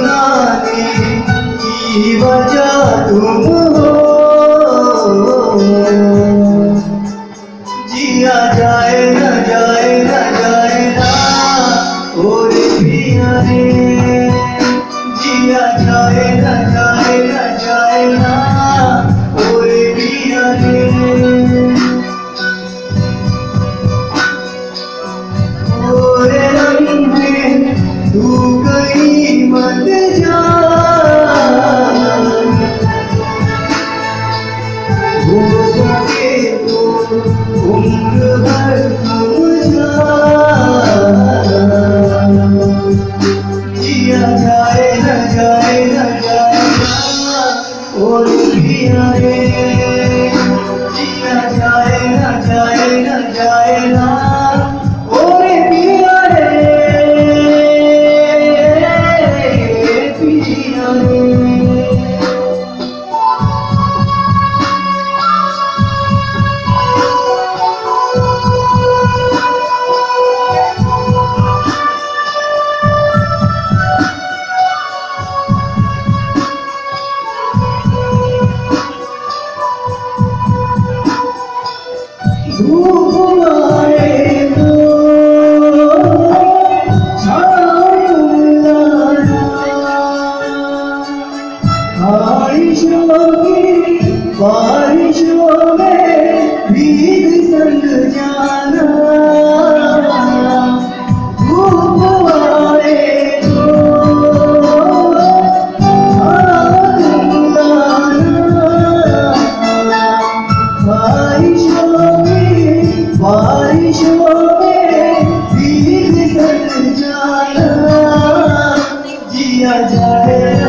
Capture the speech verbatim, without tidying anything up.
आने की वजह तुम हो। जिया जाए न जाए न जाए ना और पिया रे, जिया जाए न जाए न जाए ना और पिया रे। और लम्हे तू कहीं मत जा, हो सके तो उम्र भर तुम जा। जिया जाए न जाए न जाए ना और पिया रे, जिया जाए न जाए न जाए ना और पिया रे, पिया रे। धूप आए तो छाँव लाना, बारिशों की बारिशों में भीग संग जाना। धूप आए तो छाँव लाना, बारिशों बारिशों में भीग कर जाना। जिया जाए